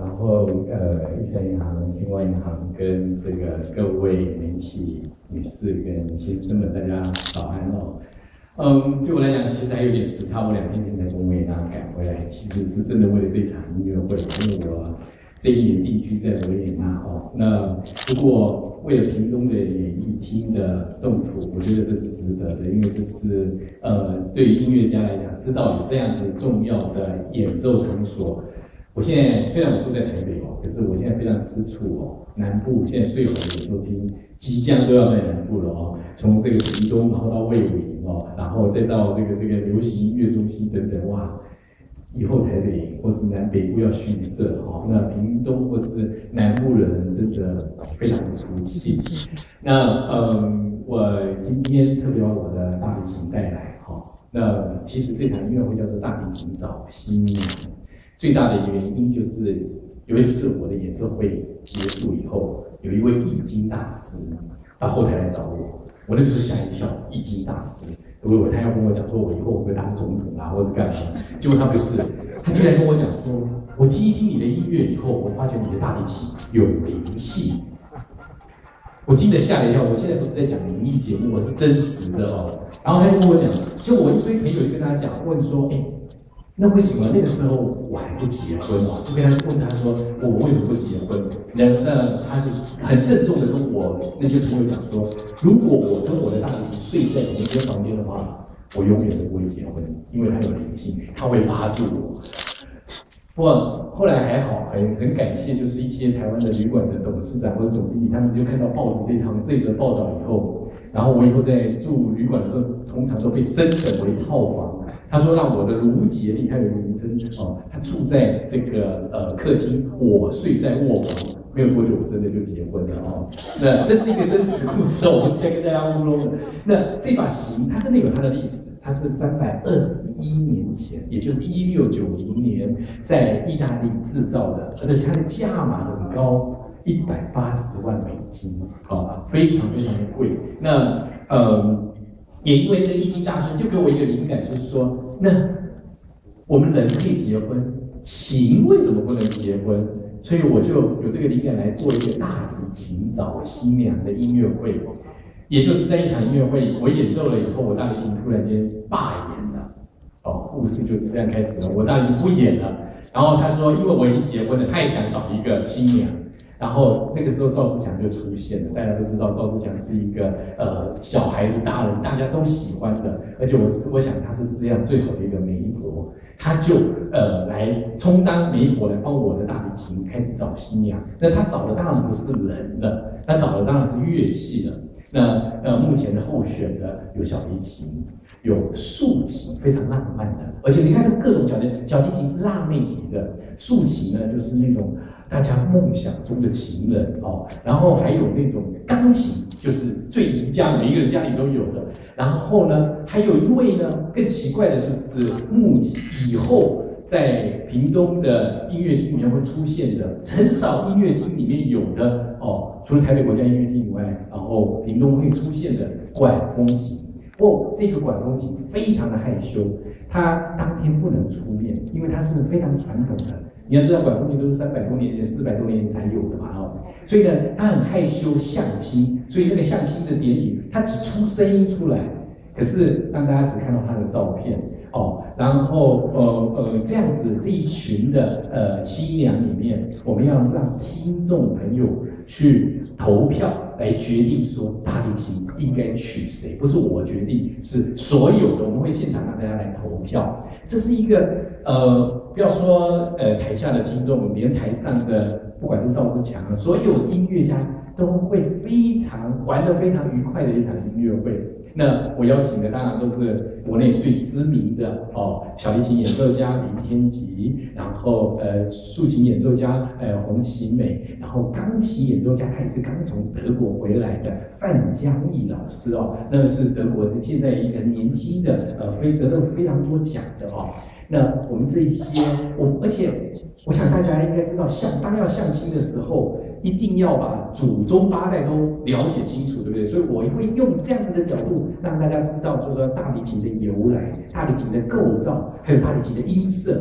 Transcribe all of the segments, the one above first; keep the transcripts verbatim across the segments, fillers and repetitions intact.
然后呃，玉山银行、新华银行跟这个各位媒体女士跟先生们，大家早安哦。嗯，对我来讲，其实还有点时差，我两天前才从维也纳赶回来，其实是真的为了这场音乐会，因为我这一年定居在维也纳哦。那不过为了屏东的演艺厅的动土，我觉得这是值得的，因为这是呃，对于音乐家来讲，知道有这样子重要的演奏场所。我现在虽然我住在台北哦，可是我现在非常吃醋哦。南部现在最好的演奏厅即将都要在南部了哦，从这个屏东，然后到卫武营哦，然后再到这个这个流行音乐中心等等，哇！以后台北或是南北部要逊色哦，那屏东或是南部人真的非常的福气。那嗯，我今天特别把我的大提琴带来哈、哦。那其实这场音乐会叫做大提琴找新娘。最大的一个原因就是有一次我的演奏会结束以后，有一位易经大师到后台来找我，我那个时候吓一跳，易经大师，我以为他要跟我讲说我以后会当总统啊，或者干嘛，结果他不是，他居然跟我讲说，我第一听你的音乐以后，我发觉你的大提琴有灵性。我听得吓了一跳，我现在不是在讲灵异节目，我是真实的哦。然后他就跟我讲，就我一堆朋友就跟他讲，问说，哎。那为什么那个时候我还不结婚哦？就跟他问他说，我为什么不结婚？那那他就很郑重的跟我那些朋友讲说，如果我跟我的大提琴睡在同一间房间的话，我永远都不会结婚，因为他有灵性，他会拉住我。不过后来还好，很很感谢，就是一些台湾的旅馆的董事长或者总经理，他们就看到报纸这场这则报道以后，然后我以后在住旅馆的时候，通常都被升等为套房。他说让我的卢杰利，他有一个名称哦，他住在这个呃客厅，我睡在卧房。没有多久，我真的就结婚了哦。那这是一个真实故事哦，我不是在跟大家乌龙的。那这把琴，它真的有它的历史，它是三百二十一年前，也就是一六九零年，在意大利制造的，而且它的价码很高，一百八十万美金，哦，非常非常的贵。那呃。也因为这个易经大师就给我一个灵感，就是说，那我们人可以结婚，琴为什么不能结婚？所以我就有这个灵感来做一个大提琴找新娘的音乐会。也就是在一场音乐会，我演奏了以后，我大提琴突然间罢演了。哦，故事就是这样开始了。我大提琴不演了，然后他说，因为我已经结婚了，他也想找一个新娘。然后这个时候赵自强就出现了，大家都知道赵自强是一个呃小孩子大人大家都喜欢的，而且我我想他是世界上最好的一个媒婆，他就呃来充当媒婆来帮我的大提琴开始找新娘。那他找的当然不是人的，他找的当然是乐器的。那呃目前的候选的有小提琴，有竖琴，非常浪漫的，而且你看各种小提小提琴是辣妹级的，竖琴呢就是那种。大家梦想中的情人哦，然后还有那种钢琴，就是最宜家，每一个人家里都有的。然后呢，还有一位呢更奇怪的就是木吉，以后在屏东的音乐厅里面会出现的，很少音乐厅里面有的哦，除了台北国家音乐厅以外，然后屏东会出现的管风琴。哦，这个管风琴非常的害羞，他当天不能出面，因为他是非常传统的。你要知道，管风琴都是三百多年前、四百多年前才有的嘛，哦，所以呢，他很害羞相亲，所以那个相亲的典礼，他只出声音出来，可是让大家只看到他的照片哦，然后呃呃这样子这一群的呃新娘里面，我们要让听众朋友去投票来决定说大提琴应该娶谁，不是我决定，是所有的我们会现场让大家来投票，这是一个呃。不要说呃台下的听众，连台上的不管是赵自强啊，所有音乐家都会非常玩得非常愉快的一场音乐会。那我邀请的当然都是国内最知名的哦，小提琴演奏家林天吉，然后呃竖琴演奏家呃洪其美，然后钢琴演奏家他也是刚从德国回来的范江毅老师哦，那是德国的现在一个年轻的呃非得到非常多奖的哦。那我们这一些，我而且我想大家应该知道，相当要相亲的时候，一定要把祖宗八代都了解清楚，对不对？所以我会用这样子的角度，让大家知道，就是说大提琴的由来、大提琴的构造，还有大提琴的音色。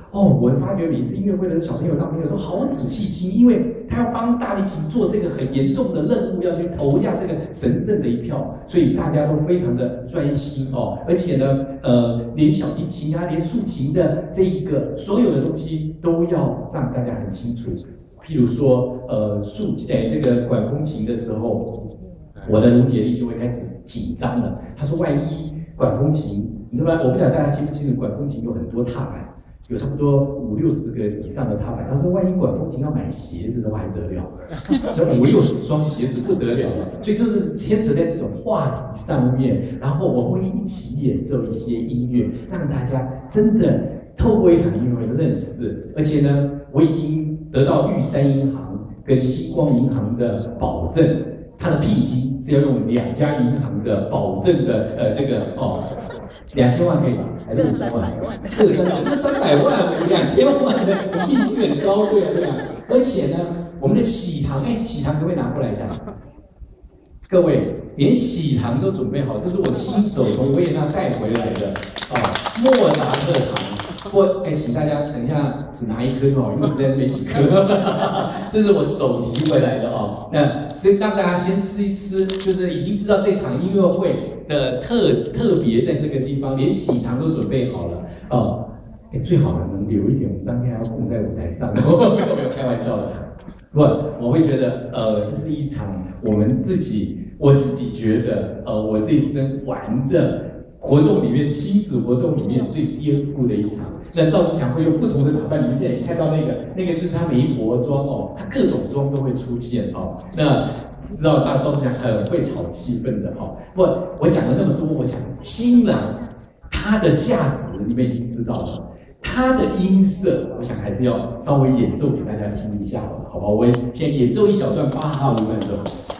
哦，我发觉每一次音乐会的小朋友、大朋友都好仔细听，因为他要帮大提琴做这个很严重的任务，要去投下这个神圣的一票，所以大家都非常的专心哦。而且呢，呃，连小提琴啊，连竖琴的这一个所有的东西都要让大家很清楚。譬如说，呃，竖哎这个管风琴的时候，我的卢杰利就会开始紧张了。他说，万一管风琴，你知道吗？我不晓得大家清不清楚，管风琴有很多踏板。有差不多五六十个以上的踏板，他说万一管风琴要买鞋子的话还得了，那五六十双鞋子不得了了，所以就是牵扯在这种话题上面，然后我会一起演奏一些音乐，让大家真的透过一场音乐会认识，而且呢，我已经得到玉山银行跟星光银行的保证，它的聘金是要用两家银行的保证的，呃，这个哦。两千万可以吧？还是五千万？各三百，这三百万，两千万的聘金很高，对啊，对啊。而且呢，我们的喜糖，哎，喜糖可不可以拿过来一下？各位，连喜糖都准备好，这是我亲手从维也纳带回来的哦，莫扎特糖。我哎，请大家等一下只拿一颗就好，因为实在没几颗。这是我手提回来的哦。那这让大家先吃一吃，就是已经知道这场音乐会的特特别在这个地方，连喜糖都准备好了哦。哎，最好能留一点，我们当天还要供在舞台上。没有没有开玩笑的。不，我会觉得呃，这是一场我们自己，我自己觉得呃，我这一生玩的活动里面，亲子活动里面最颠覆的一场。那赵自强会用不同的打扮，你们现在也看到那个，那个就是他梅婆妆哦，他各种妆都会出现哦。那知道大赵自强很会炒气氛的哦。不，我讲了那么多，我想新郎他的价值你们已经知道了，他的音色，我想还是要稍微演奏给大家听一下好了，好吧？我先演奏一小段巴哈五分钟。